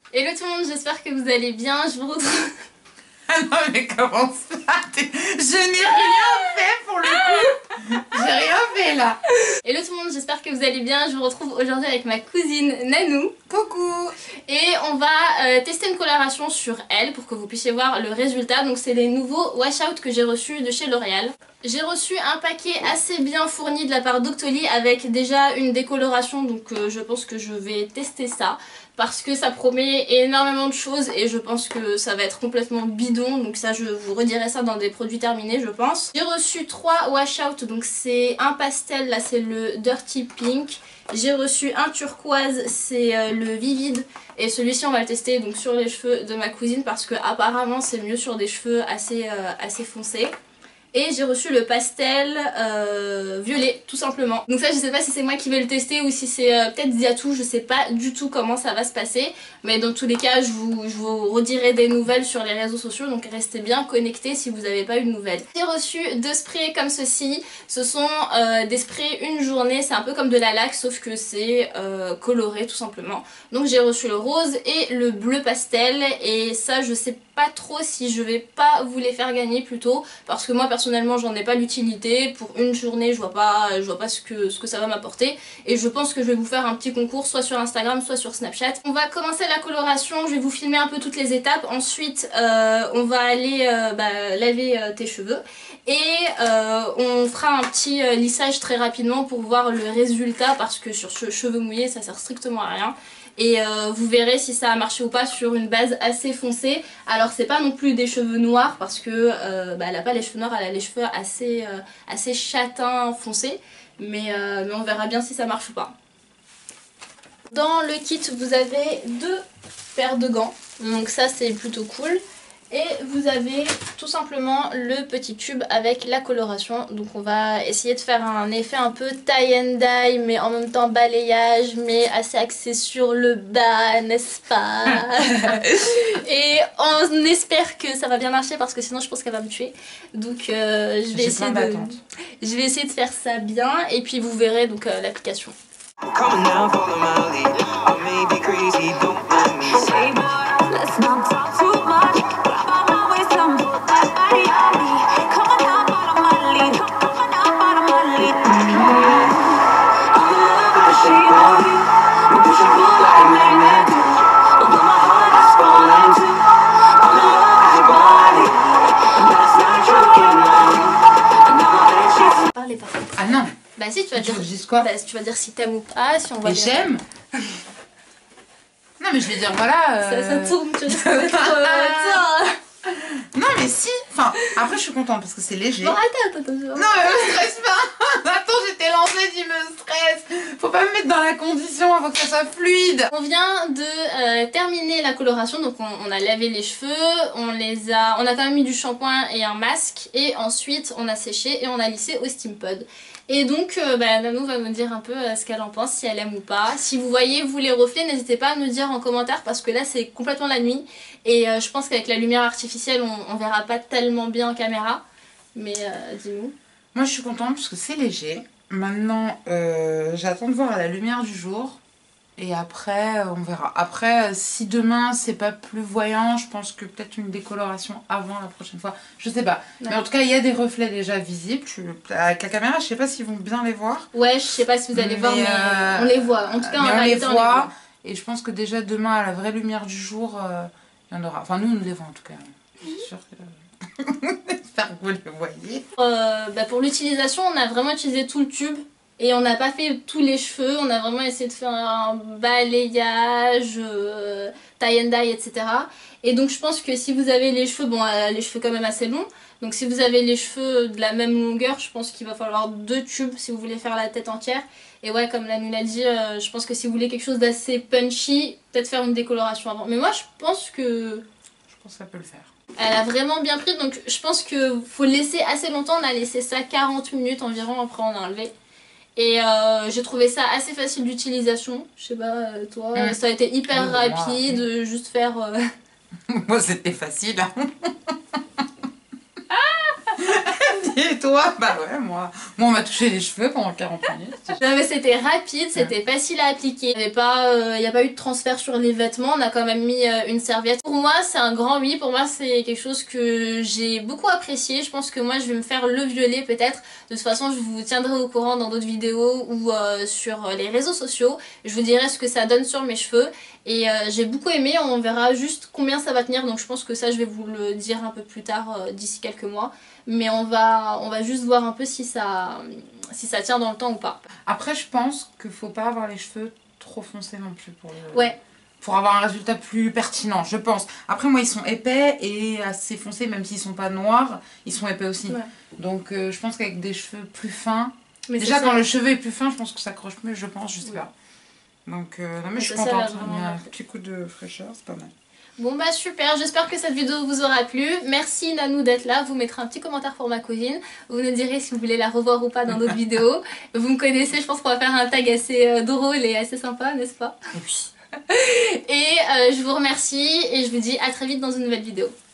Hello tout le monde, j'espère que vous allez bien, je vous retrouve... Ah non mais comment ça? Je n'ai rien fait pour le coup. J'ai rien fait là. Hello tout le monde, j'espère que vous allez bien, je vous retrouve aujourd'hui avec ma cousine Nanou. Coucou. Et on va tester une coloration sur elle pour que vous puissiez voir le résultat. Donc c'est les nouveaux wash out que j'ai reçus de chez L'Oréal. J'ai reçu un paquet assez bien fourni de la part d'Octoly avec déjà une décoloration, donc je pense que je vais tester ça parce que ça promet énormément de choses et je pense que ça va être complètement bidon, donc ça je vous redirai ça dans des produits terminés je pense. J'ai reçu 3 wash out, donc c'est un pastel, là c'est le Dirty Pink. J'ai reçu un turquoise, c'est le Vivid, et celui-ci on va le tester donc sur les cheveux de ma cousine parce que apparemment c'est mieux sur des cheveux assez foncés. Et j'ai reçu le pastel violet tout simplement. Donc ça je sais pas si c'est moi qui vais le tester ou si c'est peut-être Ziatou, je sais pas du tout comment ça va se passer. Mais dans tous les cas je vous redirai des nouvelles sur les réseaux sociaux, donc restez bien connectés si vous n'avez pas eu de nouvelles. J'ai reçu 2 sprays comme ceci, ce sont des sprays une journée, c'est un peu comme de la laque sauf que c'est coloré tout simplement. Donc j'ai reçu le rose et le bleu pastel et ça je sais pas trop si je vais pas vous les faire gagner plutôt parce que moi personnellement j'en ai pas l'utilité. Pour une journée je vois pas ce que ça va m'apporter et je pense que je vais vous faire un petit concours soit sur Instagram soit sur Snapchat. On va commencer la coloration, je vais vous filmer un peu toutes les étapes, ensuite on va aller laver tes cheveux et on fera un petit lissage très rapidement pour voir le résultat parce que sur cheveux mouillés ça sert strictement à rien. Et vous verrez si ça a marché ou pas sur une base assez foncée. Alors c'est pas non plus des cheveux noirs parce que elle a pas les cheveux noirs, elle a les cheveux assez châtains foncés. Mais on verra bien si ça marche ou pas. Dans le kit vous avez 2 paires de gants, donc ça c'est plutôt cool. Et vous avez tout simplement le petit tube avec la coloration. Donc on va essayer de faire un effet un peu tie and dye mais en même temps balayage mais assez axé sur le bas, n'est-ce pas? Et on espère que ça va bien marcher parce que sinon je pense qu'elle va me tuer. Donc je vais essayer de faire ça bien et puis vous verrez donc l'application. Ah non. Bah si, tu vas dire quoi? Bah, tu vas dire si t'aimes ou pas, si on va. Et j'aime. Non mais je vais dire voilà. Ça tourne, tu vois. Non mais si. Enfin après je suis contente parce que c'est léger. Bon attends. Non mais me stresse pas. Attends, j'étais lancée, tu me stresses. Faut pas me mettre dans la condition, faut que ça soit fluide. On vient de terminer la coloration, donc on a lavé les cheveux, on a quand même mis du shampoing et un masque et ensuite on a séché et on a lissé au steam pod. Et donc Nanou va me dire un peu ce qu'elle en pense, si elle aime ou pas. Si vous voyez vous les reflets, n'hésitez pas à me dire en commentaire parce que là c'est complètement la nuit et je pense qu'avec la lumière artificielle on verra pas tellement bien en caméra. Mais dis-nous. Moi je suis contente parce que c'est léger. Maintenant j'attends de voir à la lumière du jour. Et après on verra. Après si demain c'est pas plus voyant, je pense que peut-être une décoloration avant la prochaine fois. Je sais pas. Ouais. Mais en tout cas il y a des reflets déjà visibles. Avec la caméra je sais pas s'ils vont bien les voir. Ouais je sais pas si vous allez voir mais on les voit. En tout cas on les voit. Et je pense que déjà demain à la vraie lumière du jour il y en aura. Enfin nous les voit en tout cas. Je suis sûre que... J'espère que vous les voyez. Pour l'utilisation on a vraiment utilisé tout le tube. Et on n'a pas fait tous les cheveux, on a vraiment essayé de faire un balayage, tie and dye, etc. Et donc je pense que si vous avez les cheveux, bon les cheveux quand même assez longs, donc si vous avez les cheveux de la même longueur, je pense qu'il va falloir 2 tubes si vous voulez faire la tête entière. Et ouais, comme Nanou l'a dit, je pense que si vous voulez quelque chose d'assez punchy, peut-être faire une décoloration avant. Mais moi je pense que ça peut le faire. Elle a vraiment bien pris, donc je pense qu'il faut le laisser assez longtemps, on a laissé ça 40 minutes environ, après on a enlevé. Et j'ai trouvé ça assez facile d'utilisation. Je sais pas, toi, ça a été hyper rapide, juste faire... Moi c'était facile. Et toi? Bah ouais, moi on m'a touché les cheveux pendant 40 minutes. Non mais c'était rapide, c'était facile à appliquer. Il n'y a pas eu de transfert sur les vêtements, on a quand même mis une serviette. Pour moi c'est un grand oui, pour moi c'est quelque chose que j'ai beaucoup apprécié. Je pense que moi je vais me faire le violet peut-être. De toute façon je vous tiendrai au courant dans d'autres vidéos ou sur les réseaux sociaux. Je vous dirai ce que ça donne sur mes cheveux. Et j'ai beaucoup aimé, on verra juste combien ça va tenir. Donc je pense que ça je vais vous le dire un peu plus tard d'ici quelques mois. Mais on va juste voir un peu si ça tient dans le temps ou pas. Après, je pense qu'il faut pas avoir les cheveux trop foncés non plus Ouais. pour avoir un résultat plus pertinent, je pense. Après, moi, ils sont épais et assez foncés, même s'ils sont pas noirs, ils sont épais aussi. Ouais. Donc, je pense qu'avec des cheveux plus fins... Mais déjà, quand le cheveu est plus fin, je pense que ça accroche mieux, je pense, je sais pas. Donc, non, mais je suis contente. Il y a un petit coup de fraîcheur, c'est pas mal. Bon bah super, j'espère que cette vidéo vous aura plu. Merci Nanou d'être là, vous mettrez un petit commentaire pour ma cousine. Vous nous direz si vous voulez la revoir ou pas dans d'autres vidéos. Vous me connaissez, je pense qu'on va faire un tag assez drôle et assez sympa, n'est-ce pas? Et puis... Et je vous remercie et je vous dis à très vite dans une nouvelle vidéo.